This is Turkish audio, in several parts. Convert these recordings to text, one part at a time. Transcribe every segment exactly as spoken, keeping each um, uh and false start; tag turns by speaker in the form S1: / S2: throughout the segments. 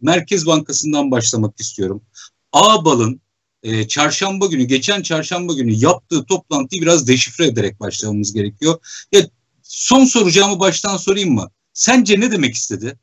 S1: Merkez Bankası'ndan başlamak istiyorum. Ağbal'ın e, çarşamba günü, geçen çarşamba günü yaptığı toplantıyı biraz deşifre ederek başlamamız gerekiyor. Ya, son soracağımı baştan sorayım mı? Sence ne demek istedi?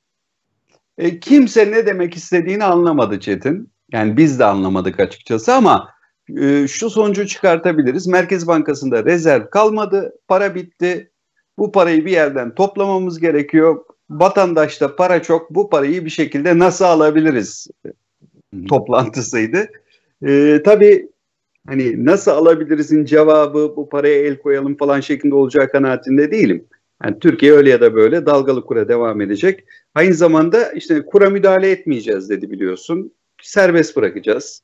S2: E, kimse ne demek istediğini anlamadı Çetin. Yani biz de anlamadık açıkçası ama e, şu sonucu çıkartabiliriz. Merkez Bankası'nda rezerv kalmadı, para bitti. Bu parayı bir yerden toplamamız gerekiyor. Vatandaşta para çok, bu parayı bir şekilde nasıl alabiliriz toplantısıydı. E, tabii hani nasıl alabilirizin cevabı bu paraya el koyalım falan şeklinde olacağı kanaatinde değilim. Yani Türkiye öyle ya da böyle dalgalı kura devam edecek. Aynı zamanda işte kura müdahale etmeyeceğiz dedi biliyorsun. Serbest bırakacağız.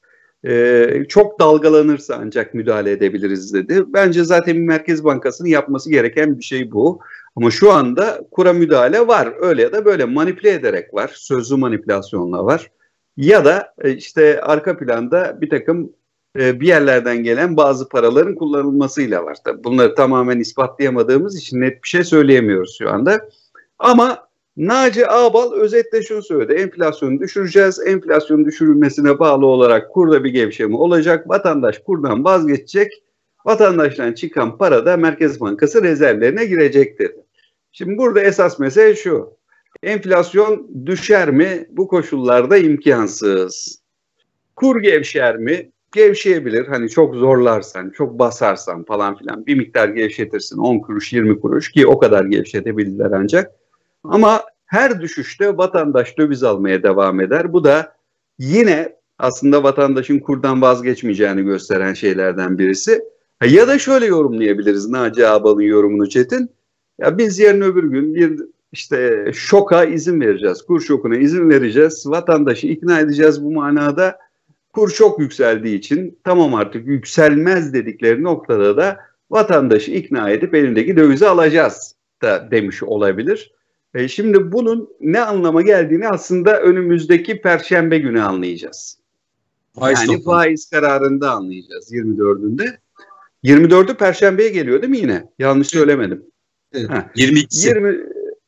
S2: Ee, çok dalgalanırsa ancak müdahale edebiliriz dedi. Bence zaten Merkez Bankası'nın yapması gereken bir şey bu. Ama şu anda kura müdahale var. Öyle ya da böyle manipüle ederek var. Sözlü manipülasyonla var. Ya da işte arka planda bir takım bir yerlerden gelen bazı paraların kullanılmasıyla var. Tabii bunları tamamen ispatlayamadığımız için net bir şey söyleyemiyoruz şu anda. Ama Naci Ağbal özetle şunu söyledi. Enflasyonu düşüreceğiz. Enflasyonun düşürülmesine bağlı olarak kurda bir gevşeme olacak. Vatandaş kurdan vazgeçecek. Vatandaştan çıkan para da Merkez Bankası rezervlerine girecektir. Şimdi burada esas mesele şu. Enflasyon düşer mi? Bu koşullarda imkansız. Kur gevşer mi? Gevşeyebilir. Hani çok zorlarsan, çok basarsan falan filan bir miktar gevşetirsin. on kuruş, yirmi kuruş ki o kadar gevşetebilirler ancak. Ama her düşüşte vatandaş döviz almaya devam eder. Bu da yine aslında vatandaşın kurdan vazgeçmeyeceğini gösteren şeylerden birisi. Ya da şöyle yorumlayabiliriz Naci Ağbal'ın yorumunu Çetin. Ya biz yarın öbür gün bir işte şoka izin vereceğiz. Kur şokuna izin vereceğiz. Vatandaşı ikna edeceğiz bu manada. Kur çok yükseldiği için tamam artık yükselmez dedikleri noktada da vatandaşı ikna edip elindeki dövizi alacağız da demiş olabilir. E şimdi bunun ne anlama geldiğini aslında önümüzdeki Perşembe günü anlayacağız. Faiz yani toplum. Faiz kararında anlayacağız yirmi dördünde. yirmi dördü Perşembe'ye geliyor değil mi yine? Yanlış söylemedim.
S1: Evet. yirmi ikisi.
S2: yirmi,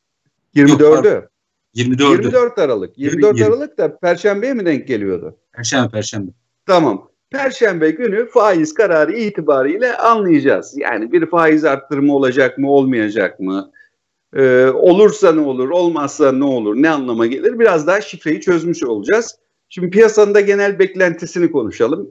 S2: yirmi dördü.
S1: Yok, yirmi dördü.
S2: yirmi dört Aralık. yirmi dört Aralık da Perşembe'ye mi denk geliyordu?
S1: Perşembe, Perşembe.
S2: Tamam. Perşembe günü faiz kararı itibariyle anlayacağız. Yani bir faiz arttırımı olacak mı, olmayacak mı? Ee, olursa ne olur, olmazsa ne olur, ne anlama gelir? Biraz daha şifreyi çözmüş olacağız. Şimdi piyasanın da genel beklentisini konuşalım.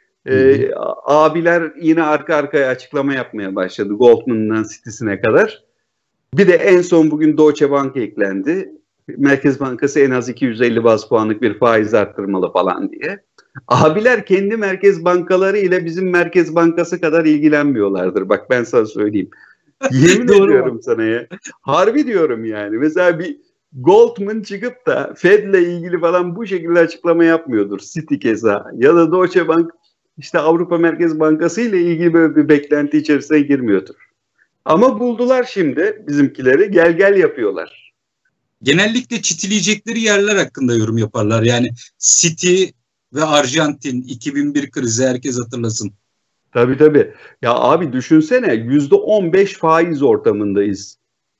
S2: Ee, abiler yine arka arkaya açıklama yapmaya başladı. Goldman'dan Citi'sine kadar. Bir de en son bugün Deutsche Bank eklendi. Merkez Bankası en az iki yüz elli baz puanlık bir faiz arttırmalı falan diye. Abiler kendi merkez bankaları ile bizim Merkez Bankası kadar ilgilenmiyorlardır. Bak ben sana söyleyeyim. Yemin ediyorum sana ya. Harbi diyorum yani. Mesela bir Goldman çıkıp da Fed'le ilgili falan bu şekilde açıklama yapmıyordur. Citi keza ya da Deutsche Bank işte Avrupa Merkez Bankası ile ilgili böyle bir beklenti içerisine girmiyordur. Ama buldular şimdi bizimkileri, gel gel yapıyorlar.
S1: Genellikle çitileyecekleri yerler hakkında yorum yaparlar. Yani Citi ve Arjantin iki bin bir krizi herkes hatırlasın.
S2: Tabii tabii. Ya abi düşünsene yüzde on beş faiz ortamındayız.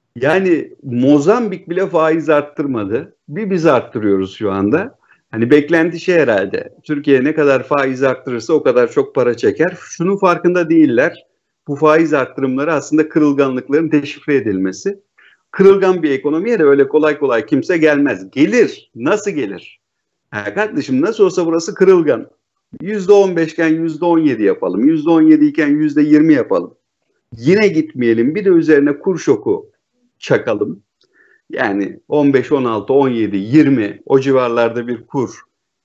S2: Yani Mozambik bile faiz arttırmadı. Bir biz arttırıyoruz şu anda. Hani beklenti şey herhalde. Türkiye ne kadar faiz arttırırsa o kadar çok para çeker. Şunun farkında değiller. Bu faiz arttırımları aslında kırılganlıkların deşifre edilmesi. Kırılgan bir ekonomiye de öyle kolay kolay kimse gelmez. Gelir. Nasıl gelir? Ha kardeşim nasıl olsa burası kırılgan. yüzde on beş iken yüzde on yedi yapalım. yüzde on yedi iken yüzde yirmi yapalım. Yine gitmeyelim. Bir de üzerine kur şoku çakalım. Yani on beş, on altı, on yedi, yirmi o civarlarda bir kur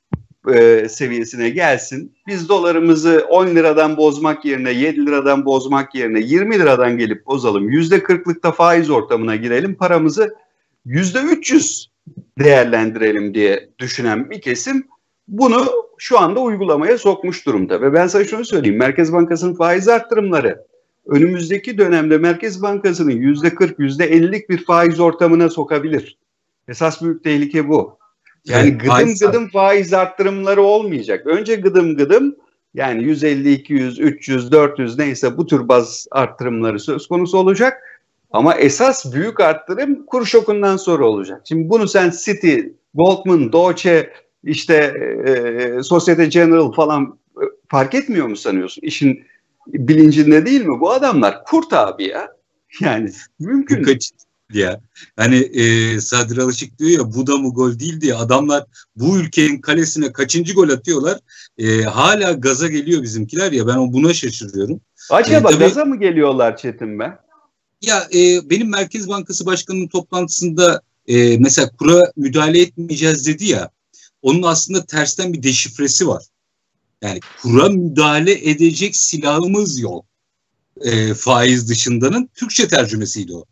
S2: e, seviyesine gelsin. Biz dolarımızı on liradan bozmak yerine, yedi liradan bozmak yerine yirmi liradan gelip bozalım. yüzde kırklıkta faiz ortamına girelim. Paramızı yüzde üç yüz değerlendirelim diye düşünen bir kesim bunu şu anda uygulamaya sokmuş durumda. Ve ben sana şunu söyleyeyim. Merkez Bankası'nın faiz arttırımları önümüzdeki dönemde Merkez Bankası'nın yüzde kırk, yüzde ellilik bir faiz ortamına sokabilir. Esas büyük tehlike bu. Yani evet, gıdım faiz gıdım faiz arttırımları olmayacak. Önce gıdım gıdım yani yüz elli, iki yüz, üç yüz, dört yüz neyse bu tür baz arttırımları söz konusu olacak. Ama esas büyük arttırım kur şokundan sonra olacak. Şimdi bunu sen Citi, Goldman, Deutsche, işte e, Societe Generale falan e, fark etmiyor mu sanıyorsun? İşin bilincinde değil mi? Bu adamlar kurt abi ya. Yani mümkün.
S1: Kaç ya. Hani e, Sadri Alışık diyor ya, bu da mı gol değil diye. Adamlar bu ülkenin kalesine kaçıncı gol atıyorlar? E, hala gaza geliyor bizimkiler ya, ben buna şaşırıyorum.
S2: Acaba
S1: e, tabii,
S2: gaza mı geliyorlar Çetin be?
S1: Ya e, benim Merkez Bankası Başkanı'nın toplantısında e, mesela kura müdahale etmeyeceğiz dedi ya, onun aslında tersten bir deşifresi var. Yani kura müdahale edecek silahımız yok. E, faiz dışındanın Türkçe tercümesiydi o.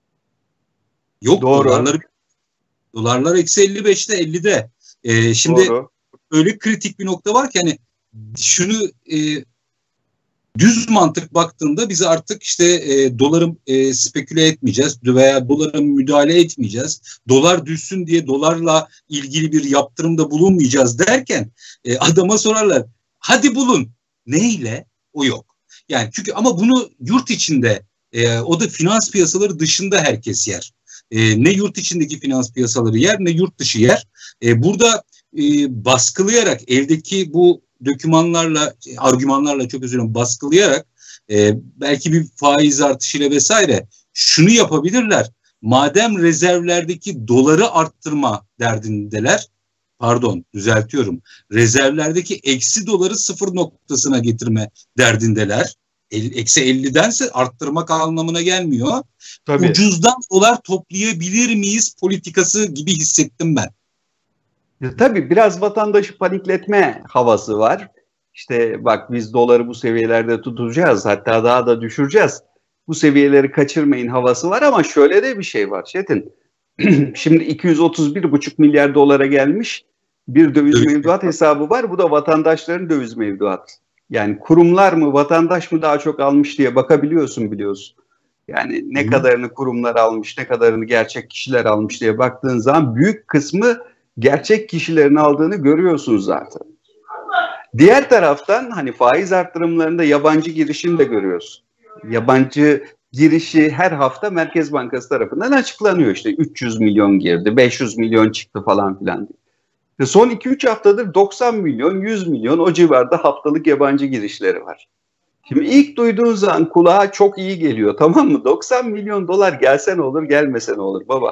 S1: Yok,
S2: Doğru.
S1: dolarlar dolarlar eksi elli beşte ellide. E, şimdi
S2: Doğru.
S1: öyle kritik bir nokta var ki hani şunu e, düz mantık baktığında biz artık işte e, doları e, speküle etmeyeceğiz veya dolara müdahale etmeyeceğiz. Dolar düşsün diye dolarla ilgili bir yaptırımda bulunmayacağız derken e, adama sorarlar, hadi bulun. Neyle? O yok. Yani çünkü ama bunu yurt içinde e, o da finans piyasaları dışında herkes yer. E, ne yurt içindeki finans piyasaları yer ne yurt dışı yer. E, burada e, baskılayarak eldeki bu dokümanlarla, argümanlarla çok özür dilerim baskılayarak e, belki bir faiz artışıyla vesaire şunu yapabilirler. Madem rezervlerdeki doları arttırma derdindeler, pardon düzeltiyorum, rezervlerdeki eksi doları sıfır noktasına getirme derdindeler. Eksi ellidense arttırmak anlamına gelmiyor.
S2: Tabii.
S1: Ucuzdan dolar toplayabilir miyiz politikası gibi hissettim ben.
S2: Ya, tabii biraz vatandaşı panikletme havası var. İşte bak biz doları bu seviyelerde tutacağız, hatta daha da düşüreceğiz. Bu seviyeleri kaçırmayın havası var ama şöyle de bir şey var Çetin. Şimdi iki yüz otuz bir buçuk milyar dolara gelmiş bir döviz
S1: Döviz.
S2: mevduat hesabı var. Bu da vatandaşların döviz mevduatı. Yani kurumlar mı vatandaş mı daha çok almış diye bakabiliyorsun, biliyorsun. Yani ne
S1: Hı.
S2: kadarını kurumlar almış, ne kadarını gerçek kişiler almış diye baktığın zaman büyük kısmı gerçek kişilerin aldığını görüyorsunuz zaten. Diğer taraftan hani faiz arttırımlarında yabancı girişini de görüyorsun. Yabancı girişi her hafta Merkez Bankası tarafından açıklanıyor. İşte üç yüz milyon girdi, beş yüz milyon çıktı falan filan. Son iki üç haftadır doksan milyon, yüz milyon o civarda haftalık yabancı girişleri var. Şimdi ilk duyduğun zaman kulağa çok iyi geliyor, tamam mı? doksan milyon dolar gelse ne olur, gelmese ne olur baba?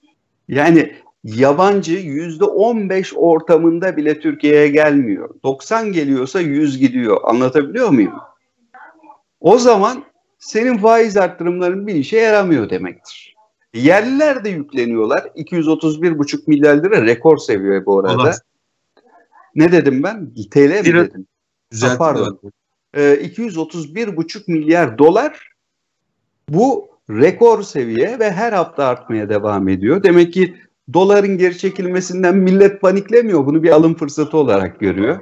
S2: Yani yabancı yüzde on beş ortamında bile Türkiye'ye gelmiyor. doksan geliyorsa yüz gidiyor. Anlatabiliyor muyum? O zaman senin faiz arttırımların bir işe yaramıyor demektir. Yerliler de yükleniyorlar. iki yüz otuz bir buçuk milyar lira rekor seviye bu arada. Allah. Ne dedim ben? T L mi dedim? Ha, pardon. Ee, iki yüz otuz bir buçuk milyar dolar bu rekor seviye ve her hafta artmaya devam ediyor. Demek ki doların geri çekilmesinden millet paniklemiyor. Bunu bir alım fırsatı olarak görüyor.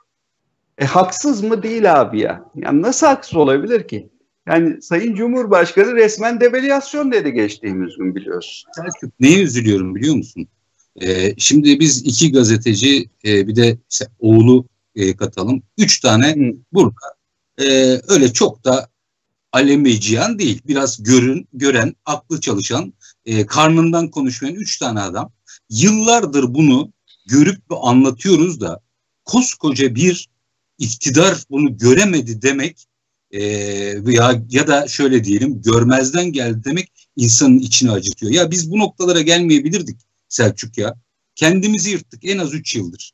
S2: E haksız mı? Değil abi ya. Yani nasıl haksız olabilir ki? Yani Sayın Cumhurbaşkanı resmen devalüasyon dedi geçtiğimiz gün, biliyorsun.
S1: Neye üzülüyorum biliyor musun? Ee, şimdi biz iki gazeteci e, bir de işte oğlu e, katalım. Üç tane Hı. burada e, öyle çok da alemeciyan değil. Biraz görün, gören, aklı çalışan, e, karnından konuşmayan üç tane adam. Yıllardır bunu görüp anlatıyoruz da koskoca bir iktidar bunu göremedi demek e, ya, ya da şöyle diyelim görmezden geldi demek insanın içini acıtıyor. Ya biz bu noktalara gelmeyebilirdik Selçuk ya. Kendimizi yırttık en az üç yıldır.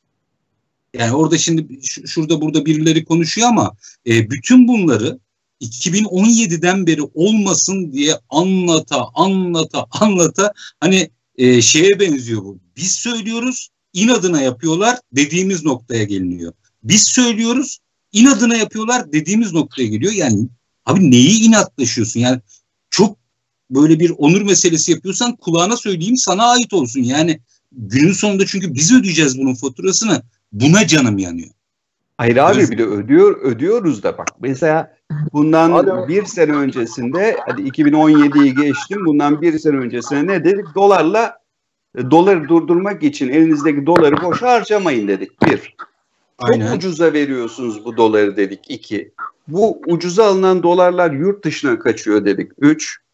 S1: Yani orada şimdi şurada burada birileri konuşuyor ama e, bütün bunları iki bin on yediden beri olmasın diye anlata anlata anlata hani e, şeye benziyor bu. Biz söylüyoruz, inadına yapıyorlar, dediğimiz noktaya geliniyor. Biz söylüyoruz, inadına yapıyorlar, dediğimiz noktaya geliyor. Yani abi neyi inatlaşıyorsun? Yani çok böyle bir onur meselesi yapıyorsan kulağına söyleyeyim, sana ait olsun. Yani günün sonunda çünkü biz ödeyeceğiz bunun faturasını. Buna canım yanıyor.
S2: Hayır abi, bir de ödüyor ödüyoruz da bak. Mesela bundan bir sene öncesinde, hadi iki bin on yediyi geçtim, bundan bir sene öncesine ne dedik? Dolarla e, doları durdurmak için elinizdeki doları boş harcamayın dedik. Bir. Çok Aynen. ucuza veriyorsunuz bu doları dedik. İki. Bu ucuza alınan dolarlar yurt dışına kaçıyor dedik. Üç.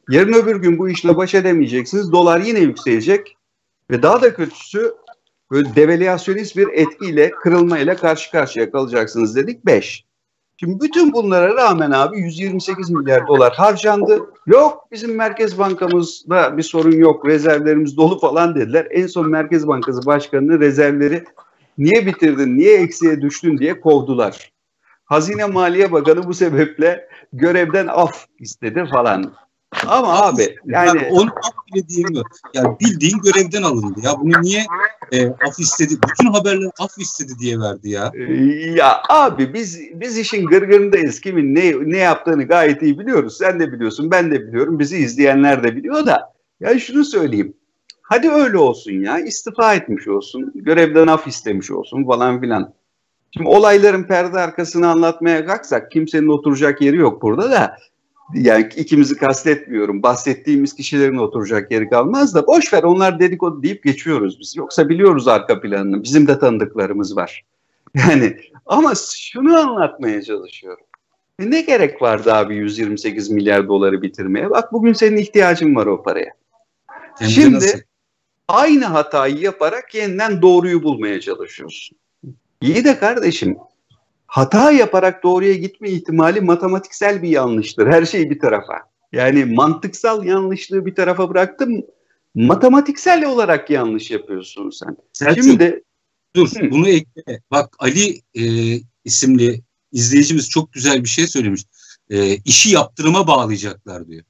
S2: Yarın öbür gün bu işle baş edemeyeceksiniz. Dolar yine yükselecek ve daha da kötüsü böyle devalüasyonist bir etkiyle, kırılmayla karşı karşıya kalacaksınız dedik. Beş. Şimdi bütün bunlara rağmen abi yüz yirmi sekiz milyar dolar harcandı. Yok bizim Merkez Bankamızda bir sorun yok, rezervlerimiz dolu falan dediler. En son Merkez Bankası Başkanı'nın rezervleri niye bitirdin, niye eksiye düştün diye kovdular. Hazine Maliye Bakanı bu sebeple görevden af istedi falan. Ama abi yani
S1: yani onu af bile diyeyim. Yani bildiğin görevden alındı. Ya bunu niye e, af istedi? Bütün haberler af istedi diye verdi ya.
S2: Ya abi biz biz işin gırgırındayız. Kimin ne ne yaptığını gayet iyi biliyoruz. Sen de biliyorsun, ben de biliyorum. Bizi izleyenler de biliyor da. Ya şunu söyleyeyim. Hadi öyle olsun ya. İstifa etmiş olsun. Görevden af istemiş olsun falan filan. Şimdi olayların perde arkasını anlatmaya kalksak kimsenin oturacak yeri yok burada da. Yani ikimizi kastetmiyorum. Bahsettiğimiz kişilerin oturacak yeri kalmaz da boş ver onlar dedikodu deyip geçiyoruz biz. Yoksa biliyoruz arka planını. Bizim de tanıdıklarımız var. Yani ama şunu anlatmaya çalışıyorum. E ne gerek vardı abi yüz yirmi sekiz milyar doları bitirmeye? Bak bugün senin ihtiyacın var o paraya.
S1: Hem de
S2: Şimdi
S1: nasıl?
S2: aynı hatayı yaparak yeniden doğruyu bulmaya çalışıyorsun. İyi de kardeşim hata yaparak doğruya gitme ihtimali matematiksel bir yanlıştır. Her şey bir tarafa. Yani mantıksal yanlışlığı bir tarafa bıraktım. Matematiksel olarak yanlış yapıyorsun sen.
S1: Selçuk,
S2: Şimdi
S1: dur
S2: hı.
S1: bunu ekle. Bak Ali e, isimli izleyicimiz çok güzel bir şey söylemiş. E, işi yaptırıma bağlayacaklar diyor.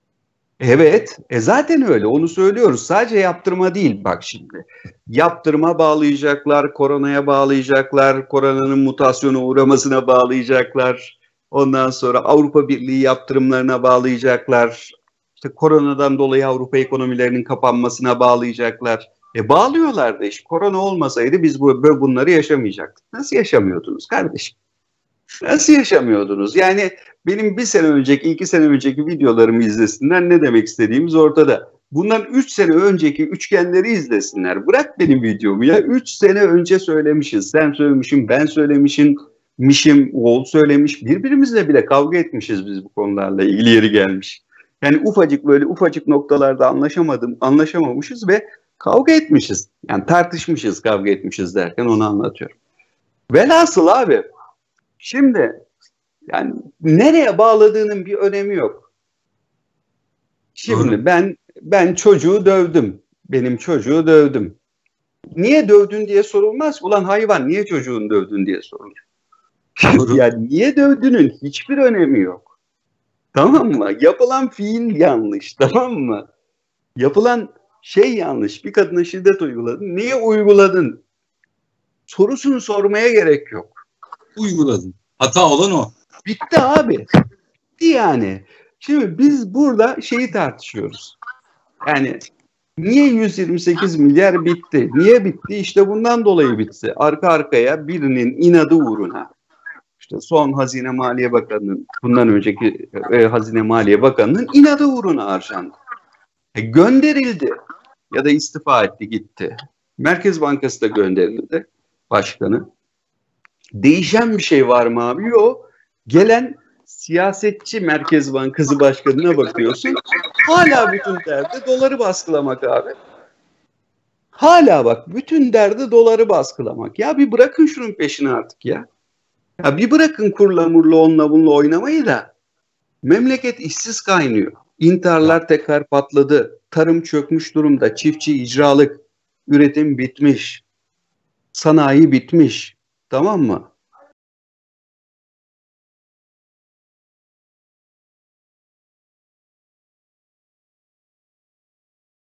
S2: Evet, e zaten öyle. Onu söylüyoruz. Sadece yaptırma değil bak şimdi. Yaptırıma bağlayacaklar, koronaya bağlayacaklar, koronanın mutasyona uğramasına bağlayacaklar. Ondan sonra Avrupa Birliği yaptırımlarına bağlayacaklar. İşte koronadan dolayı Avrupa ekonomilerinin kapanmasına bağlayacaklar. E bağlıyorlar da iş. Korona olmasaydı biz bu, bunları yaşamayacaktık. Nasıl yaşamıyordunuz kardeşim? Nasıl yaşamıyordunuz? Yani benim bir sene önceki, iki sene önceki videolarımı izlesinler. Ne demek istediğimiz ortada. Bundan üç sene önceki üçgenleri izlesinler. Bırak benim videomu ya. Üç sene önce söylemişiz. Sen söylemişim, ben söylemişim, Mişim, Oğul söylemiş. Birbirimizle bile kavga etmişiz biz bu konularla ilgili yeri gelmiş. Yani ufacık böyle ufacık noktalarda anlaşamadım, anlaşamamışız ve kavga etmişiz. Yani tartışmışız, kavga etmişiz derken onu anlatıyorum. Velhasıl abi, şimdi yani nereye bağladığının bir önemi yok. Şimdi
S1: Doğru.
S2: ben ben çocuğu dövdüm. Benim çocuğu dövdüm. Niye dövdün diye sorulmaz. Ulan hayvan niye çocuğunu dövdün diye sorulur.
S1: Doğru.
S2: Yani niye dövdüğünün hiçbir önemi yok. Tamam mı? Yapılan fiil yanlış. Tamam mı? Yapılan şey yanlış. Bir kadına şiddet uyguladın. Niye uyguladın? Sorusunu sormaya gerek yok.
S1: Uyguladın. Hata olan o.
S2: Bitti abi. Bitti yani. Şimdi biz burada şeyi tartışıyoruz. Yani niye yüz yirmi sekiz milyar bitti? Niye bitti? İşte bundan dolayı bitti. Arka arkaya birinin inadı uğruna. İşte son Hazine Maliye Bakanı'nın, bundan önceki e, Hazine Maliye Bakanı'nın inadı uğruna harcandı. E, gönderildi ya da istifa etti gitti. Merkez Bankası da gönderildi başkanı. Değişen bir şey var mı abi? Yok. Gelen siyasetçi Merkez Bankası Başkanı'na bakıyorsun. Hala bütün derdi doları baskılamak abi. Hala bak bütün derdi doları baskılamak. Ya bir bırakın şunun peşini artık ya. Ya bir bırakın kurla murla onunla bununla oynamayı da. Memleket işsiz kaynıyor. İntiharlar tekrar patladı. Tarım çökmüş durumda. Çiftçi icralık. Üretim bitmiş. Sanayi bitmiş. Tamam mı?